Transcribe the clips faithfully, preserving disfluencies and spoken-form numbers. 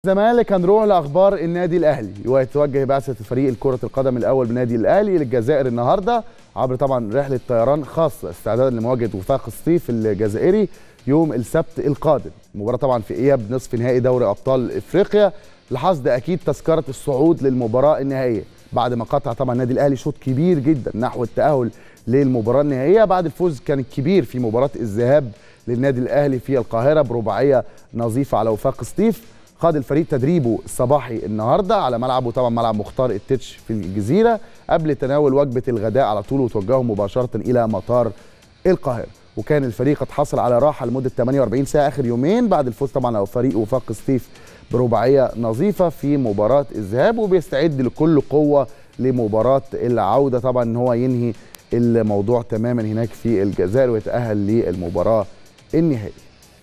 الزمالك هنروح لاخبار النادي الاهلي ويتوجه بعثه فريق كره القدم الاول بالنادي الاهلي للجزائر النهارده عبر طبعا رحله طيران خاصه استعدادا لمواجهه وفاق سطيف الجزائري يوم السبت القادم. المباراه طبعا في اياب نصف نهائي دوري ابطال افريقيا لحصد اكيد تذكره الصعود للمباراه النهائيه بعد ما قطع طبعا النادي الاهلي شوط كبير جدا نحو التاهل للمباراه النهائيه بعد الفوز كان الكبير في مباراه الذهاب للنادي الاهلي في القاهره برباعيه نظيفه على وفاق سطيف. خاض الفريق تدريبه الصباحي النهارده على ملعبه طبعا ملعب مختار التتش في الجزيره قبل تناول وجبه الغداء على طول وتوجهه مباشره الى مطار القاهره. وكان الفريق قد حصل على راحه لمده ثمانية وأربعين ساعه اخر يومين بعد الفوز طبعا على فريق وفاق سطيف برباعيه نظيفه في مباراه الذهاب وبيستعد لكل قوه لمباراه العوده طبعا ان هو ينهي الموضوع تماما هناك في الجزائر ويتاهل للمباراه النهائيه.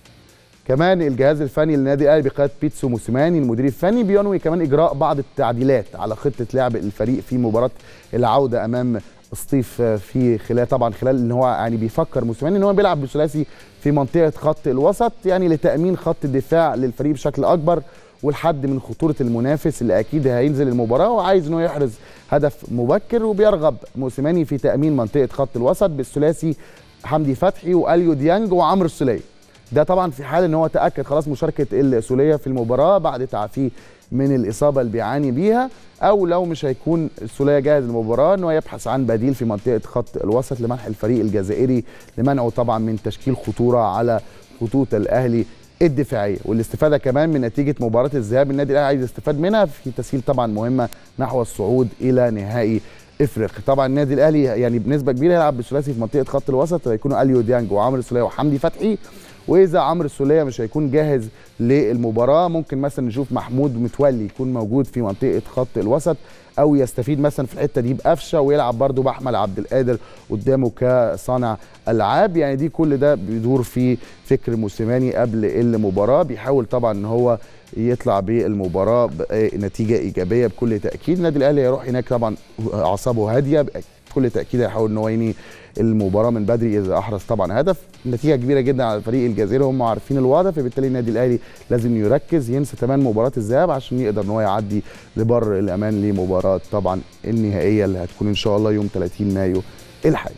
كمان الجهاز الفني للنادي الاهلي بقياده بيتسو موسيماني المدير الفني بينوي كمان اجراء بعض التعديلات على خطه لعب الفريق في مباراه العوده امام سطيف في خلال طبعا خلال ان هو يعني بيفكر موسيماني ان هو بيلعب بثلاثي في منطقه خط الوسط يعني لتامين خط الدفاع للفريق بشكل اكبر والحد من خطوره المنافس اللي اكيد هينزل المباراه وعايز انه يحرز هدف مبكر. وبيرغب موسيماني في تامين منطقه خط الوسط بالثلاثي حمدي فتحي واليو ديانج وعمرو السوليه. ده طبعا في حال ان هو تاكد خلاص مشاركه السوليه في المباراه بعد تعافيه من الاصابه اللي بيعاني بيها او لو مش هيكون السوليه جاهز للمباراه ان هو يبحث عن بديل في منطقه خط الوسط لمنح الفريق الجزائري لمنعه طبعا من تشكيل خطوره على خطوط الاهلي الدفاعيه. والاستفاده كمان من نتيجه مباراه الذهاب النادي الاهلي عايز يستفاد منها في تسهيل طبعا مهمه نحو الصعود الى نهائي افريقيا. طبعا النادي الاهلي يعني بنسبه كبيره هيلعب بالثلاثي في منطقه خط الوسط هيكونوا اليو ديانج وعمرو السوليه وحمدي فتحي. واذا عمرو السوليه مش هيكون جاهز للمباراه ممكن مثلا نشوف محمود متولي يكون موجود في منطقه خط الوسط او يستفيد مثلا في الحته دي بقفشه ويلعب برده باحمد عبد القادر قدامه كصانع العاب. يعني دي كل ده بيدور في فكر موسيماني قبل المباراه بيحاول طبعا ان هو يطلع بالمباراه بنتيجه ايجابيه بكل تاكيد. النادي الاهلي هيروح هناك طبعا اعصابه هاديه بكل تاكيد هيحاول ان هو ينهي المباراه من بدري اذا احرز طبعا هدف. نتيجه كبيره جدا على الفريق الجزائري هم عارفين الوضع فبالتالي النادي الاهلي لازم يركز ينسى تمام مباراه الذهاب عشان يقدر ان هو يعدي لبر الامان لمباراه طبعا النهائيه اللي هتكون ان شاء الله يوم ثلاثين مايو الحالي.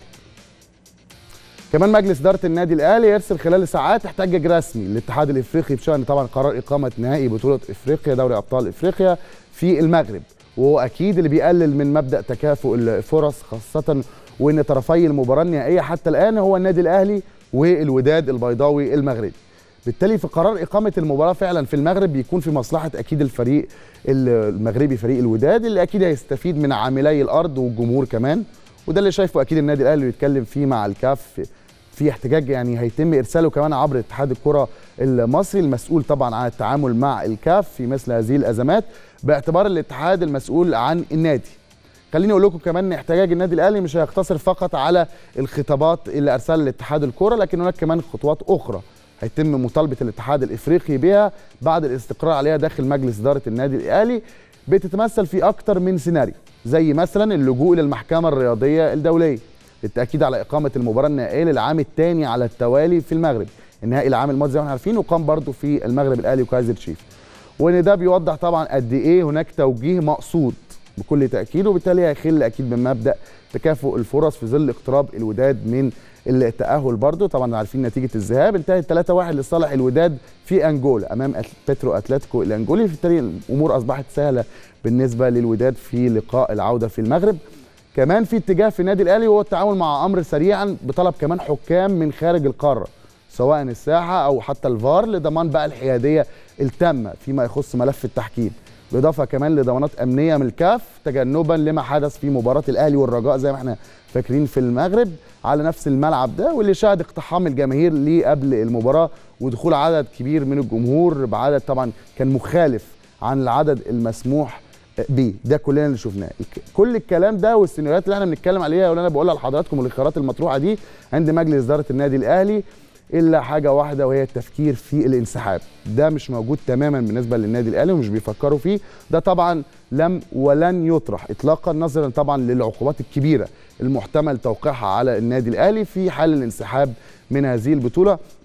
كمان مجلس اداره النادي الاهلي يرسل خلال ساعات احتجاج رسمي للاتحاد الافريقي بشان طبعا قرار اقامه نهائي بطوله افريقيا دوري ابطال افريقيا في المغرب وهو اكيد اللي بيقلل من مبدا تكافؤ الفرص خاصه وان طرفي المباراه النهائيه حتى الان هو النادي الاهلي والوداد البيضاوي المغربي. بالتالي في قرار اقامه المباراه فعلا في المغرب بيكون في مصلحه اكيد الفريق المغربي فريق الوداد اللي اكيد هيستفيد من عاملي الارض والجمهور كمان وده اللي شايفه اكيد النادي الاهلي بيتكلم فيه مع الكاف في احتجاج يعني هيتم ارساله كمان عبر اتحاد الكره المصري المسؤول طبعا عن التعامل مع الكاف في مثل هذه الازمات باعتبار الاتحاد المسؤول عن النادي. خليني اقول لكم كمان ان احتجاج النادي الاهلي مش هيقتصر فقط على الخطابات اللي ارسلها الاتحاد الكره لكن هناك كمان خطوات اخرى هيتم مطالبه الاتحاد الافريقي بها بعد الاستقرار عليها داخل مجلس اداره النادي الاهلي بتتمثل في اكثر من سيناريو زي مثلا اللجوء للمحكمه الرياضيه الدوليه للتاكيد على اقامه المباراه النهائيه للعام الثاني على التوالي في المغرب. النهائي العام الماضي زي ما احنا عارفين وقام برضه في المغرب الاهلي وكايزر تشيف وان ده بيوضح طبعا قد ايه هناك توجيه مقصود بكل تاكيد وبالتالي هيخل اكيد من مبدا تكافؤ الفرص في ظل اقتراب الوداد من التاهل برضه. طبعا عارفين نتيجه الذهاب انتهت ثلاثة واحد لصالح الوداد في انجولا امام بيترو اتلتيكو الانجولي بالتالي الامور اصبحت سهله بالنسبه للوداد في لقاء العوده في المغرب. كمان في اتجاه في النادي الاهلي وهو التعامل مع امر سريعا بطلب كمان حكام من خارج القاره سواء الساحه او حتى الفار لضمان بقى الحياديه التامه فيما يخص ملف التحكيم بالاضافه كمان لضمانات امنيه من الكاف تجنبا لما حدث في مباراه الاهلي والرجاء زي ما احنا فاكرين في المغرب على نفس الملعب ده واللي شهد اقتحام الجماهير ليه قبل المباراه ودخول عدد كبير من الجمهور بعدد طبعا كان مخالف عن العدد المسموح بيه. ده كلنا اللي شفناه. كل الكلام ده والسيناريوهات اللي احنا بنتكلم عليها واللي انا بقولها لحضراتكم والخيارات المطروحه دي عند مجلس اداره النادي الاهلي الا حاجه واحده وهي التفكير في الانسحاب. ده مش موجود تماما بالنسبه للنادي الاهلي ومش بيفكروا فيه. ده طبعا لم ولن يطرح اطلاقا نظرا طبعا للعقوبات الكبيره المحتمل توقيعها على النادي الاهلي في حال الانسحاب من هذه البطوله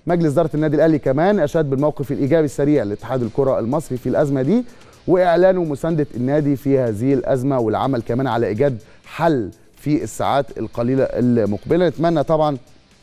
مجلس اداره النادي الاهلي كمان اشاد بالموقف الايجابي السريع لاتحاد الكره المصري في الازمه دي، واعلانه مسانده النادي في هذه الازمه، والعمل كمان على ايجاد حل في الساعات القليله المقبله. نتمنى طبعا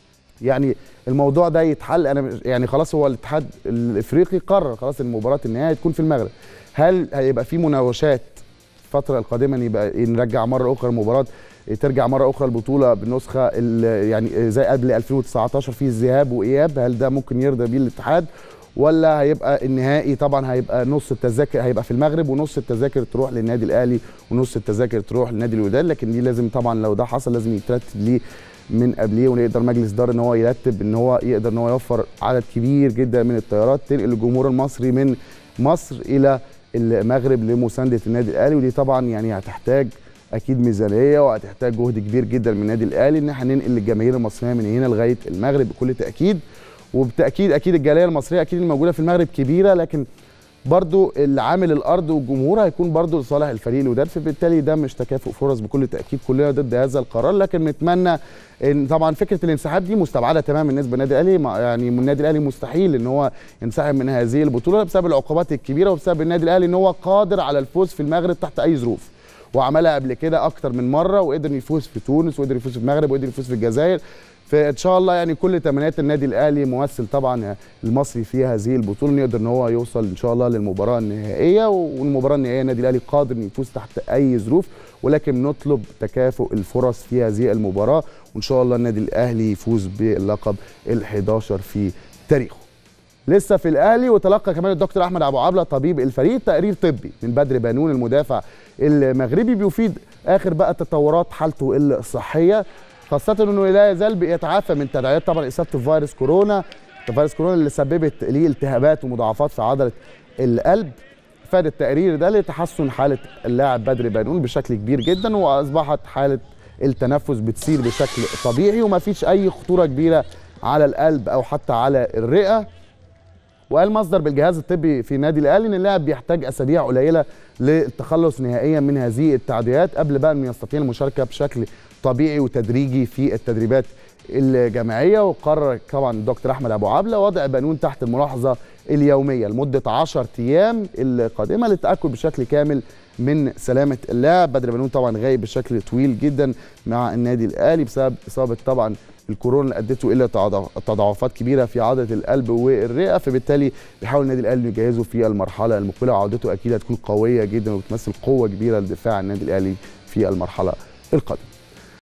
يعني الموضوع ده يتحل. انا يعني خلاص هو الاتحاد الافريقي قرر خلاص ان مباراه النهائي تكون في المغرب. هل هيبقى في مناوشات الفتره القادمه يبقى نرجع مره اخرى المباراه، ترجع مره اخرى البطوله بالنسخه يعني زي قبل ألفين وتسعتاشر في الذهاب واياب؟ هل ده ممكن يرضى بيه الاتحاد، ولا هيبقى النهائي طبعا هيبقى نص التذاكر هيبقى في المغرب ونص التذاكر تروح للنادي الاهلي ونص التذاكر تروح للنادي الوداد؟ لكن دي لازم طبعا لو ده حصل لازم يترتب ليه من قبليه، ونقدر مجلس اداره ان هو يرتب ان هو يقدر ان هو يوفر عدد كبير جدا من الطيارات تنقل الجمهور المصري من مصر الى المغرب لمسانده النادي الاهلي. ودي طبعا يعني هتحتاج اكيد ميزانيه وهتحتاج جهد كبير جدا من النادي الاهلي ان احنا ننقل الجماهير المصريه من هنا لغايه المغرب بكل تاكيد. وبالتاكيد اكيد الجاليه المصريه اكيد الموجوده في المغرب كبيره، لكن برضو العامل الارض والجمهور هيكون برضو لصالح الفريق الوداد، فبالتالي ده مش تكافؤ فرص بكل تاكيد. كلنا ضد هذا القرار، لكن نتمنى ان طبعا فكره الانسحاب دي مستبعده تماما بالنسبه للنادي الاهلي. يعني النادي الاهلي مستحيل ان هو ينسحب من هذه البطوله بسبب العقوبات الكبيره وبسبب النادي الاهلي ان هو قادر على الفوز في المغرب تحت اي ظروف، وعملها قبل كده اكتر من مره، وقدر يفوز في تونس وقدر يفوز في المغرب وقدر يفوز في الجزائر. فان شاء الله يعني كل تمنيات النادي الاهلي ممثل طبعا المصري في هذه البطوله نقدر ان هو يوصل ان شاء الله للمباراه النهائيه، والمباراه النهائيه النادي الاهلي قادر انه يفوز تحت اي ظروف، ولكن نطلب تكافؤ الفرص في هذه المباراه، وان شاء الله النادي الاهلي يفوز باللقب الحداشر في تاريخه. لسه في الاهلي، وتلقى كمان الدكتور احمد ابو عبله طبيب الفريق تقرير طبي من بدر بنون المدافع المغربي بيفيد اخر بقى تطورات حالته الصحيه، خاصة انه لا يزال بيتعافى من تداعيات طبعا اصابته بفيروس كورونا، فيروس كورونا اللي سببت ليه التهابات ومضاعفات في عضلة القلب. فاد التقرير ده لتحسن حالة اللاعب بدر بنون بشكل كبير جدا، واصبحت حالة التنفس بتسير بشكل طبيعي وما فيش اي خطورة كبيرة على القلب او حتى على الرئة. وقال مصدر بالجهاز الطبي في النادي الاهلي ان اللاعب بيحتاج اسابيع قليله للتخلص نهائيا من هذه التعديات قبل بقى انه يستطيع المشاركه بشكل طبيعي وتدريجي في التدريبات الجماعيه. وقرر طبعا الدكتور احمد ابو عبله وضع بنون تحت الملاحظه اليوميه لمده عشرة ايام القادمه للتاكد بشكل كامل من سلامه اللاعب. بدر بنون طبعا غايب بشكل طويل جدا مع النادي الاهلي بسبب اصابه طبعا الكورونا اللي ادته الى تضاعفات كبيره في عضله القلب والرئه، فبالتالي بيحاول النادي الاهلي يجهزه في المرحله المقبله، وعودته اكيد هتكون قويه جدا وبتمثل قوه كبيره لدفاع النادي الاهلي في المرحله القادمه.